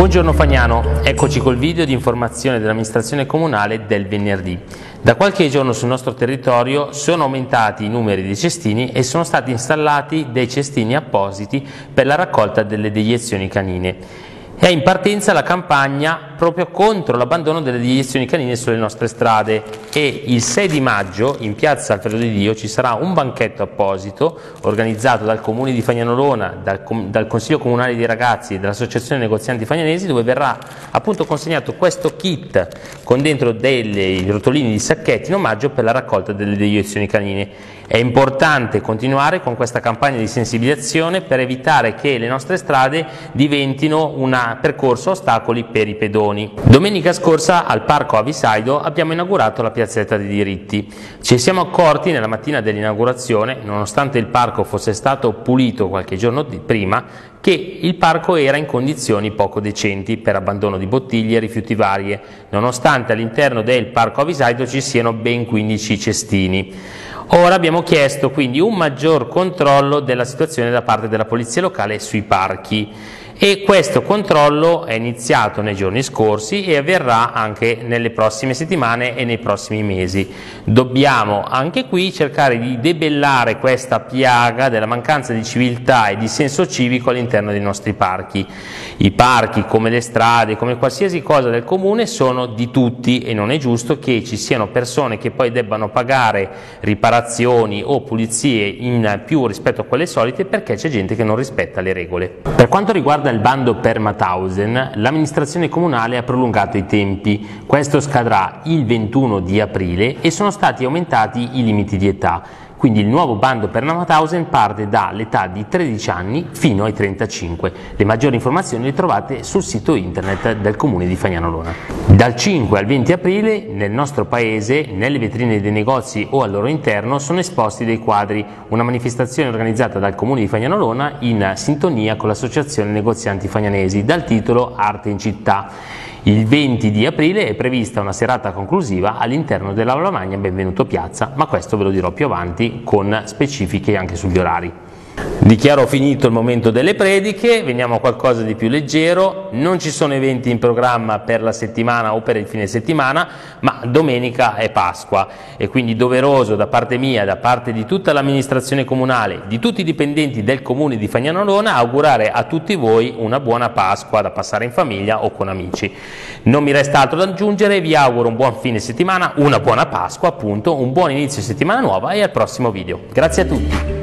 Buongiorno Fagnano, eccoci col video di informazione dell'amministrazione comunale del venerdì. Da qualche giorno sul nostro territorio sono aumentati i numeri dei cestini e sono stati installati dei cestini appositi per la raccolta delle deiezioni canine. È in partenza la campagna proprio contro l'abbandono delle deiezioni canine sulle nostre strade e il 6 di maggio in piazza Alfredo Di Dio ci sarà un banchetto apposito organizzato dal Comune di Fagnanolona, dal Consiglio Comunale dei Ragazzi e dall'Associazione Negozianti Fagnanesi, dove verrà appunto consegnato questo kit con dentro dei rotolini di sacchetti in omaggio per la raccolta delle deiezioni canine. È importante continuare con questa campagna di sensibilizzazione per evitare che le nostre strade diventino un percorso a ostacoli per i pedoni. Domenica scorsa al Parco Avisaido abbiamo inaugurato la piazzetta dei diritti. Ci siamo accorti nella mattina dell'inaugurazione, nonostante il parco fosse stato pulito qualche giorno prima, che il parco era in condizioni poco decenti per abbandono di bottiglie e rifiuti varie, nonostante all'interno del Parco Avisaido ci siano ben 15 cestini. Ora abbiamo chiesto quindi un maggior controllo della situazione da parte della Polizia Locale sui parchi e questo controllo è iniziato nei giorni scorsi e avverrà anche nelle prossime settimane e nei prossimi mesi. Dobbiamo anche qui cercare di debellare questa piaga della mancanza di civiltà e di senso civico all'interno dei nostri parchi. I parchi, come le strade, come qualsiasi cosa del comune, sono di tutti e non è giusto che ci siano persone che poi debbano pagare riparazioni o pulizie in più rispetto a quelle solite perché c'è gente che non rispetta le regole. Per quanto riguarda il bando per Mauthausen, l'amministrazione comunale ha prolungato i tempi. Questo scadrà il 21 di aprile e sono stati aumentati i limiti di età. Quindi il nuovo bando per Mauthausen parte dall'età di 13 anni fino ai 35. Le maggiori informazioni le trovate sul sito internet del Comune di Fagnanolona. Dal 5 al 20 aprile nel nostro paese, nelle vetrine dei negozi o al loro interno, sono esposti dei quadri, una manifestazione organizzata dal Comune di Fagnanolona in sintonia con l'Associazione Negozianti Fagnanesi, dal titolo Arte in città. Il 20 di aprile è prevista una serata conclusiva all'interno dell'Aula Magna Benvenuto Piazza, ma questo ve lo dirò più avanti con specifiche anche sugli orari. Dichiaro finito il momento delle prediche, veniamo a qualcosa di più leggero. Non ci sono eventi in programma per la settimana o per il fine settimana, ma domenica è Pasqua e quindi doveroso da parte mia, da parte di tutta l'amministrazione comunale, di tutti i dipendenti del Comune di Fagnanolona, augurare a tutti voi una buona Pasqua da passare in famiglia o con amici. Non mi resta altro da aggiungere, vi auguro un buon fine settimana, una buona Pasqua appunto, un buon inizio settimana nuova e al prossimo video. Grazie a tutti!